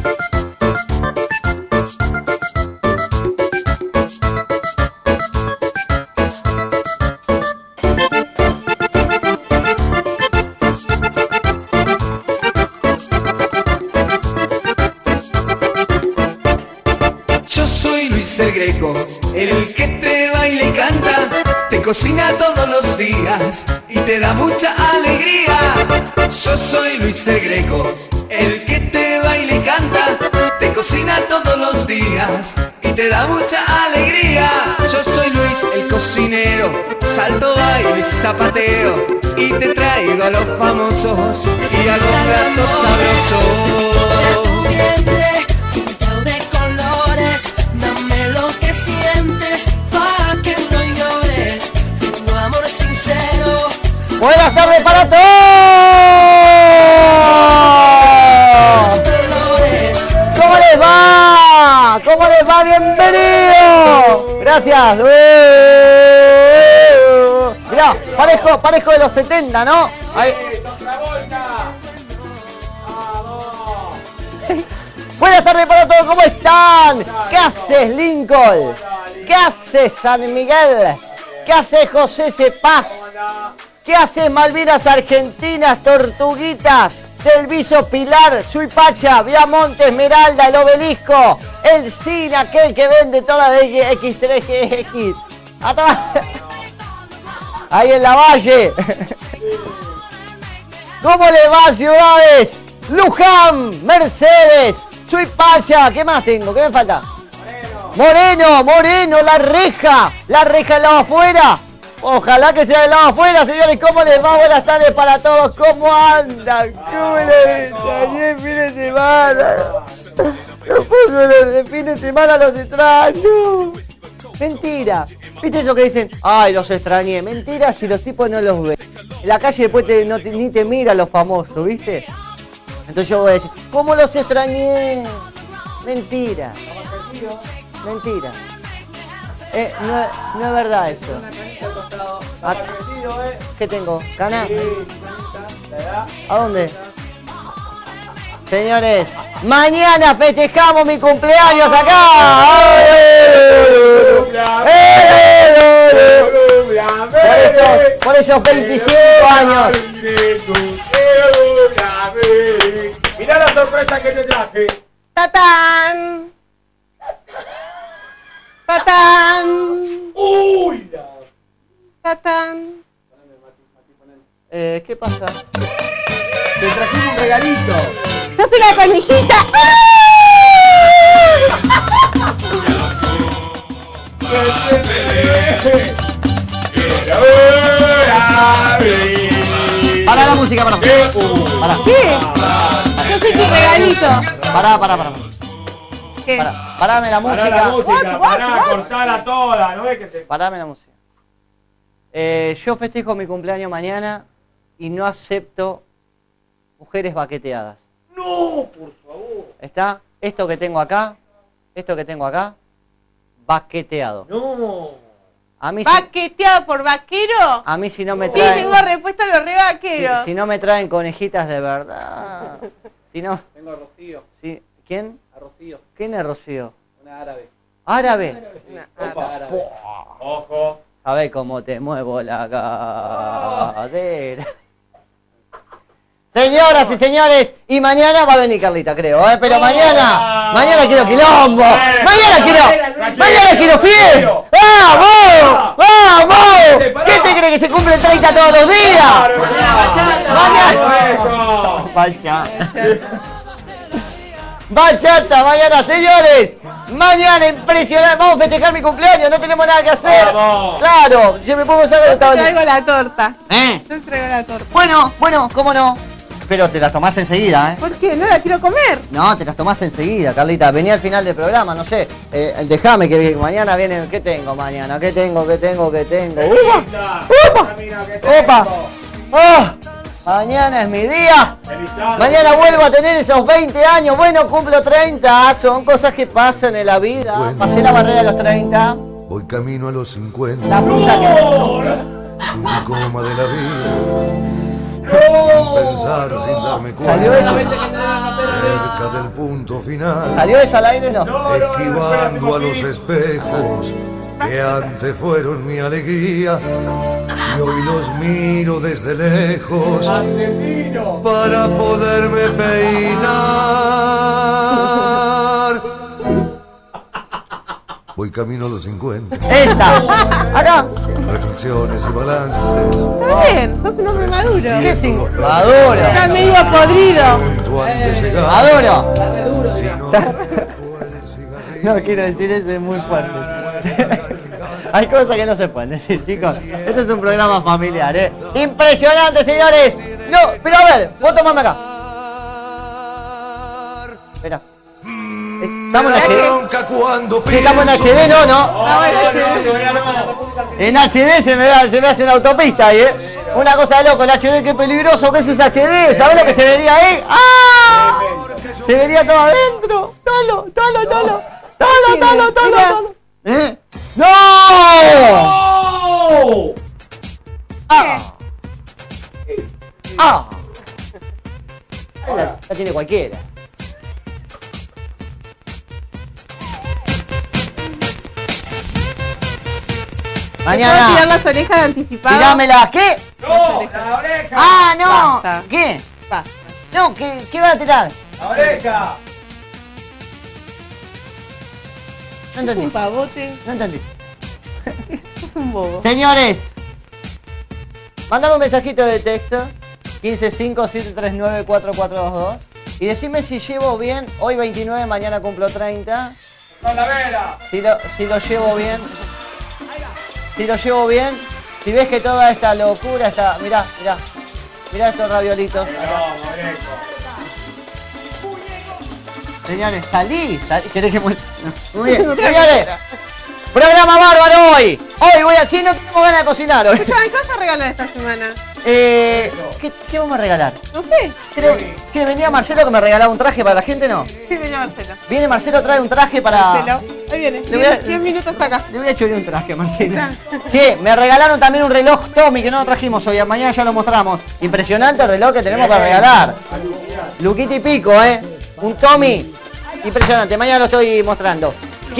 Yo soy Luis el Greco, el que te baila y canta, te cocina todos los días y te da mucha alegría. Yo soy Luis el Greco, el que te baila y canta, te cocina todos los días y te da mucha alegría. Yo soy Luis el cocinero, salto, baile, zapateo y te traigo a los famosos y a los platos sabrosos. Buenas tardes para todos. ¿Cómo les va? ¿Cómo les va? Bienvenido. Gracias. Mirá, parezco de los 70, ¿no? Ahí. Buenas tardes para todos, ¿cómo están? ¿Qué haces, Lincoln? ¿Qué haces, San Miguel? ¿Qué haces, José Cepaz? ¿Qué haces, Malvinas Argentinas, Tortuguitas, Delviso, Pilar, Suipacha, Viamonte, Esmeralda, el Obelisco, el Cine, aquel que vende todas las X3X? Ahí en la Valle. ¿Cómo le va, ciudades? Luján, Mercedes, Suipacha, ¿qué más tengo? ¿Qué me falta? Moreno, La Reja del lado afuera. Ojalá que sea del lado afuera, señores. ¿Cómo les va? Buenas tardes para todos. ¿Cómo andan? ¿Cómo les extrañé el fin de semana? El fin de semana los extraño. Mentira. ¿Viste eso que dicen? Ay, los extrañé. Mentira si los tipos no los ven. En la calle después ni te miran los famosos, ¿viste? Entonces yo voy a decir, ¿cómo los extrañé? Mentira. Mentira. No es verdad eso. ¿Qué tengo? ¿Cana? ¿A dónde? Señores, mañana festejamos mi cumpleaños acá. Por esos 25 años. Mirá la sorpresa que te traje. ¡Tatán! ¡Tatán! ¡Uy! ¡Tatán! ¿Qué pasa? Te trajimos un regalito. ¡Yo soy la conejita! Para la música, para. ¿Qué? Yo soy tu regalito. Para. ¿Qué? Parame la música. Pará la música, What? cortala toda, ¿no ves que te... Parame la música. Yo festejo mi cumpleaños mañana y no acepto mujeres baqueteadas. No, por favor. ¿Está? Esto que tengo acá, baqueteado. No. A mí ¿Baqueteado por vaquero? a mí si no me Sí, traen... tengo respuesta a los re vaqueros. Si no me traen conejitas de verdad. Si no... Tengo a Rocío. Si, ¿quién? A Rocío. ¿Quién es Rocío? Una árabe. ¿Árabe? Opa. Árabe. Ojo. ¿Sabés cómo te muevo la cadera? Señoras y señores, y mañana va a venir Carlita, creo, pero mañana quiero quilombo, mañana quiero fiel. ¡Vamos! ¡Vamos! ¿Qué te crees que se cumple 30 todos los días? Bachata, mañana, señores. Mañana impresionante, vamos a festejar mi cumpleaños, no tenemos nada que hacer. Vamos. Claro, yo me pongo a sacar Yo te traigo la torta. Yo te traigo la torta. Bueno, ¿cómo no? Pero te las tomás enseguida, ¿Por qué? ¿No la quiero comer? No, te las tomás enseguida, Carlita. Vení al final del programa, no sé. Déjame que mañana viene. ¿Qué tengo mañana? ¿Qué tengo? ¡Opa! ¡Oh! Mañana es mi día. Mañana vuelvo a tener esos 20 años. Bueno, cumplo 30. Son cosas que pasan en la vida. Bueno. Pasé la barrera de los 30. Voy camino a los 50. La puta que... Un coma de la vida. Pensar sin darme ¿Salió cuenta, eso? cerca del punto final, ¿Salió eso al aire no? esquivando a los espejos que antes fueron mi alegría, y hoy los miro desde lejos para poderme peinar. Voy camino a los 50. ¡Esta! ¡Acá! Reflexiones y balances. Está bien, sos un hombre maduro. ¿Qué es maduro? Ya medio podrido. Junto antes de llegar, Maduro. si no fue el cigarrillo. No quiero decir eso, es muy fuerte. Hay cosas que no se pueden decir, chicos. Este es un programa familiar, ¿eh? ¡Impresionante, señores! No, pero a ver, vos tomame acá. Espera. Estamos en HD. Bronca cuando Sí, estamos en HD, no, no. Estamos en HD. En HD se me hace una autopista ahí, ¿eh? Una cosa de loco, el HD, qué peligroso que es ese HD. ¿Sabés lo que se vería ahí? ¡Ah! Se vería todo adentro. Talo. ¿Eh? ¡No! ¡Ah! ¡Ah! La tiene cualquiera. ¿Te puedo tirar Mañana, las orejas de anticipado? tirámela. ¿Qué? ¡No! ¡La oreja! ¡Ah, no! Basta. ¿Qué? Basta. No, ¿qué va a tirar? ¡La oreja! No Es entendí. un pavote. No entendí. Es un bobo. Señores, mandame un mensajito de texto 155-739-4422 y decime si llevo bien. Hoy 29, mañana cumplo 30. ¡Con la vela! Si lo llevo bien. Si lo llevo bien. Si ves que toda esta locura está. Mirá estos raviolitos. ¡No, moreco! Señores, salí. ¿Querés que muy bien? Señores, programa bárbaro hoy. Hoy voy a. Si no tengo ganas de cocinar hoy. Escuchame, ¿qué vas a regalar esta semana? ¿Qué vamos a regalar? No sé. Creo que venía Marcelo que me regalaba un traje para la gente, ¿no? Sí, viene Marcelo. Viene Marcelo, trae un traje para. Marcelo. Ahí viene. Le voy a- 10 minutos acá. Le voy a chorear un traje a Marcelo. Sí, me regalaron también un reloj Tommy que no lo trajimos hoy. Mañana ya lo mostramos. Impresionante el reloj que tenemos para regalar. Luquita y pico, ¿eh? Un Tommy. Impresionante. Mañana lo estoy mostrando.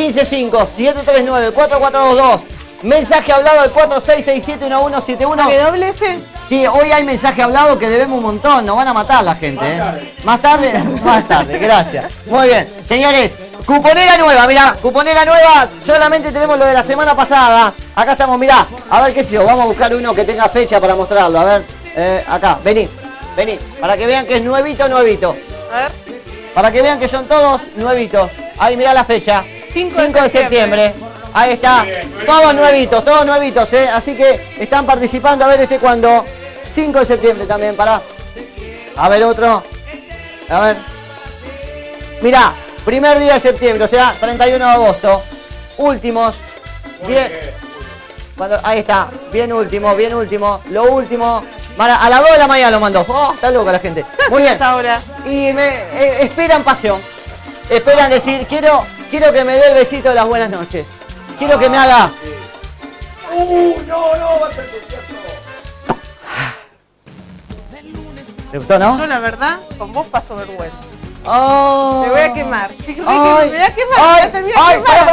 155-739-4422. Mensaje hablado al 4667-1171. ¿Dale doble F? Sí, hoy hay mensaje hablado que debemos un montón, nos van a matar la gente, ¿eh? ¿Más tarde? Más tarde, gracias. Muy bien, señores, cuponera nueva, mirá, cuponera nueva, solamente tenemos lo de la semana pasada. Acá estamos, mirá, a ver qué sé yo, vamos a buscar uno que tenga fecha para mostrarlo, a ver, acá, vení, para que vean que es nuevito. A ver. Para que vean que son todos nuevitos. Ahí mirá la fecha, 5 de septiembre. Ahí está, todos nuevitos, ¿eh? Así que están participando, a ver cuándo. 5 de septiembre también, pará. A ver otro. A ver. Mirá, primer día de septiembre, o sea, 31 de agosto. Últimos. Bien. Ahí está, bien último. Lo último. A las 2 de la mañana lo mandó. Oh, está loca la gente. Muy bien. Ahora. Y esperan pasión. Esperan decir, quiero que me dé el besito de las buenas noches. Quiero que me haga. ¡No! ¡Va a ser concierto! ¿Te gustó, no? Yo, la verdad, con vos paso vergüenza. Oh. Me voy a quemar. Fíjate que Ay, me voy a quemar. ay, Voy a terminar ay, quemada.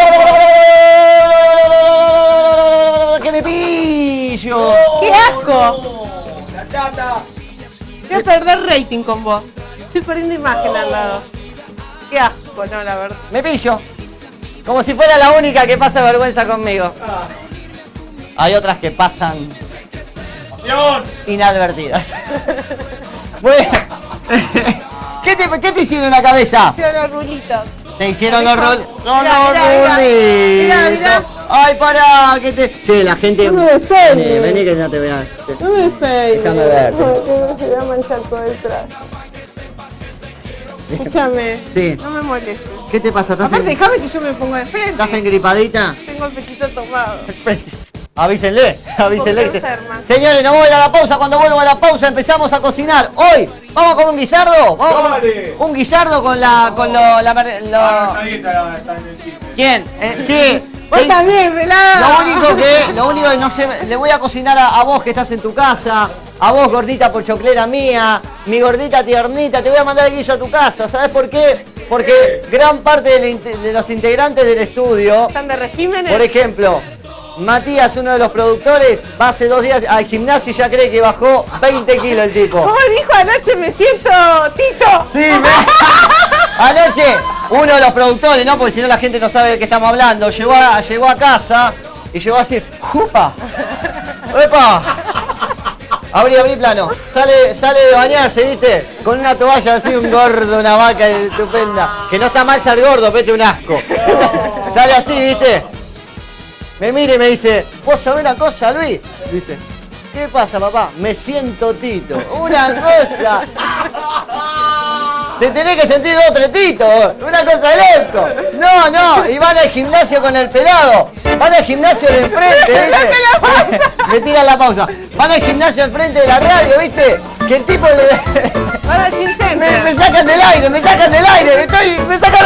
¡Que me pillo! ¡Qué asco! ¡La chata! Voy a perder rating con vos. Estoy perdiendo imagen al lado. ¡Qué asco! No, la verdad. Me pillo. Como si fuera la única que pasa vergüenza conmigo. Hay otras que pasan ¡Pasión! inadvertidas. Bueno. ¿Qué te hicieron en la cabeza? Hicieron los rulitos. Te hicieron los Mirá, rulitos. mirá. Ay, pará, que te. Sí, la gente. No me despeines. Vení que no te veas. No me pegues. Déjame ver. Se va a manchar todo el traje. Escúchame. Sí. No me molestes. ¿Qué te pasa? Aparte, déjame que yo me ponga de frente. ¿Estás engripadita? Tengo el pechito tomado. Avísenle. enferma. Señores, nos vamos a la pausa. Cuando vuelvo a la pausa empezamos a cocinar. Hoy, ¿vamos a comer un guisardo? Vamos a comer Dale. un guisardo con la... Ahí está en el chiste. ¿Quién? Sí. Vos también, pelada. Lo único que no sé, le voy a cocinar a vos que estás en tu casa. A vos, gordita pochoclera mía, mi gordita tiernita, te voy a mandar el guillo a tu casa. ¿Sabes por qué? Porque gran parte de los integrantes del estudio, ¿Están de regímenes? por ejemplo, Matías, uno de los productores, va hace 2 días al gimnasio y ya cree que bajó 20 kilos el tipo. ¿Cómo dijo anoche? Me siento Tito. Sí, anoche, uno de los productores, ¿no? Porque si no la gente no sabe de qué estamos hablando, llegó a casa y llegó así, ¡jupa! ¡Epa! Abrí plano. Sale de bañarse, ¿viste? Con una toalla así, un gordo, una vaca estupenda. Que no está mal ser gordo, vete un asco. Sale así, ¿viste? Me mira y me dice, ¿vos sabés una cosa, Luis? Dice, ¿qué pasa, papá? Me siento Tito. Una cosa. Te tenés que sentir 2 o 3 titos. Una cosa de loco. No. Y van al gimnasio con el pelado. Van al gimnasio de enfrente, ¿viste? Me tiran la pausa. Van al gimnasio enfrente de la radio, ¿viste? Que el tipo le... Ahora Gym Center. Me sacan del aire, me sacan